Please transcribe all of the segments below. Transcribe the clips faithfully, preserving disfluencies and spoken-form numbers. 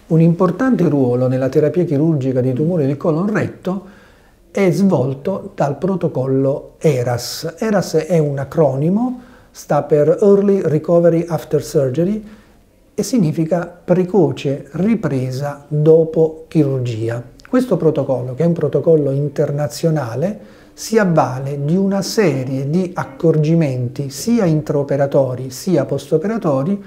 Un importante ruolo nella terapia chirurgica di tumori del colon retto è svolto dal protocollo E R A S. E R A S è un acronimo, sta per Early Recovery After Surgery e significa precoce ripresa dopo chirurgia. Questo protocollo, che è un protocollo internazionale, si avvale di una serie di accorgimenti sia intraoperatori sia postoperatori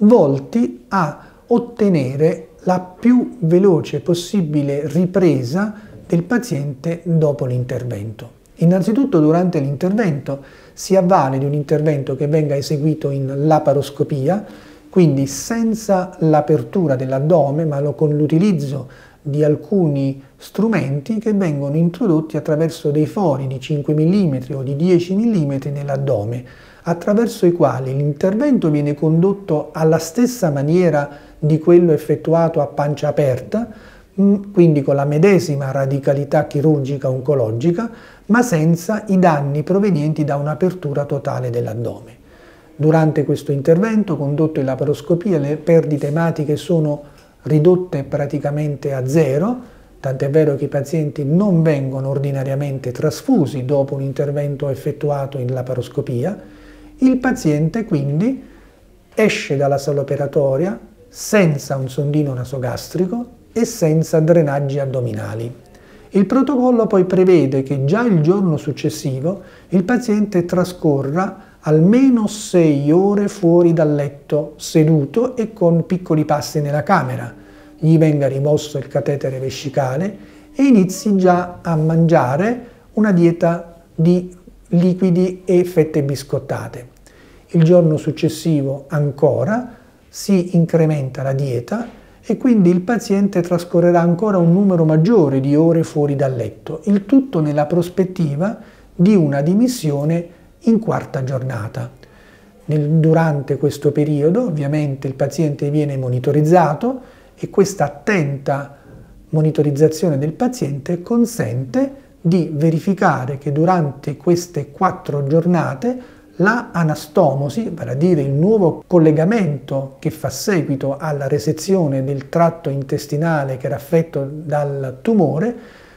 volti a ottenere la più veloce possibile ripresa del paziente dopo l'intervento. Innanzitutto, durante l'intervento si avvale di un intervento che venga eseguito in laparoscopia, quindi senza l'apertura dell'addome, ma con l'utilizzo di alcuni strumenti che vengono introdotti attraverso dei fori di cinque millimetri o di dieci millimetri nell'addome, attraverso i quali l'intervento viene condotto alla stessa maniera di quello effettuato a pancia aperta, quindi con la medesima radicalità chirurgica oncologica, ma senza i danni provenienti da un'apertura totale dell'addome. Durante questo intervento, condotto in laparoscopia, le perdite ematiche sono ridotte praticamente a zero, tant'è vero che i pazienti non vengono ordinariamente trasfusi dopo un intervento effettuato in laparoscopia. Il paziente quindi esce dalla sala operatoria senza un sondino nasogastrico e senza drenaggi addominali. Il protocollo poi prevede che già il giorno successivo il paziente trascorra almeno sei ore fuori dal letto, seduto e con piccoli passi nella camera. Gli venga rimosso il catetere vescicale e inizi già a mangiare una dieta di liquidi e fette biscottate. Il giorno successivo ancora si incrementa la dieta e quindi il paziente trascorrerà ancora un numero maggiore di ore fuori dal letto, il tutto nella prospettiva di una dimissione in quarta giornata. Nel, durante questo periodo ovviamente il paziente viene monitorizzato e questa attenta monitorizzazione del paziente consente di verificare che durante queste quattro giornate la anastomosi, vale a dire il nuovo collegamento che fa seguito alla resezione del tratto intestinale che era affetto dal tumore,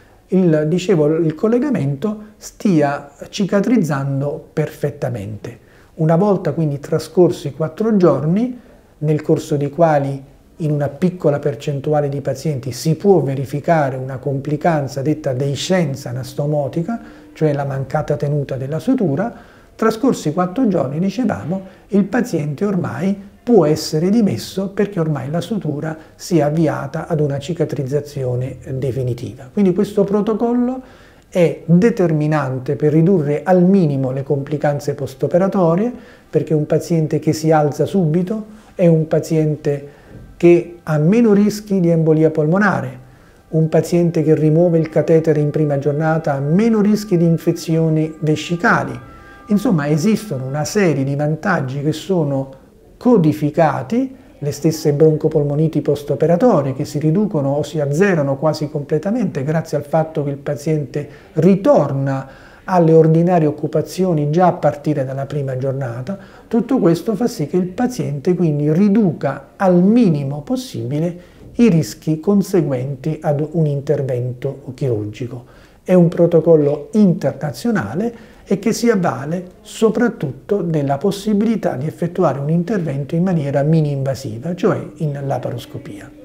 il, dicevo, il collegamento stia cicatrizzando perfettamente. Una volta quindi trascorsi quattro giorni, nel corso dei quali in una piccola percentuale di pazienti si può verificare una complicanza detta deiscenza anastomotica, cioè la mancata tenuta della sutura, trascorsi quattro giorni, dicevamo, il paziente ormai può essere dimesso perché ormai la sutura si è avviata ad una cicatrizzazione definitiva. Quindi questo protocollo è determinante per ridurre al minimo le complicanze postoperatorie, perché un paziente che si alza subito è un paziente che ha meno rischi di embolia polmonare, un paziente che rimuove il catetere in prima giornata ha meno rischi di infezioni vescicali. Insomma, esistono una serie di vantaggi che sono codificati, le stesse broncopolmoniti postoperatorie che si riducono o si azzerano quasi completamente grazie al fatto che il paziente ritorna alle ordinarie occupazioni già a partire dalla prima giornata. Tutto questo fa sì che il paziente quindi riduca al minimo possibile i rischi conseguenti ad un intervento chirurgico. È un protocollo internazionale e che si avvale soprattutto della possibilità di effettuare un intervento in maniera mini-invasiva, cioè in laparoscopia.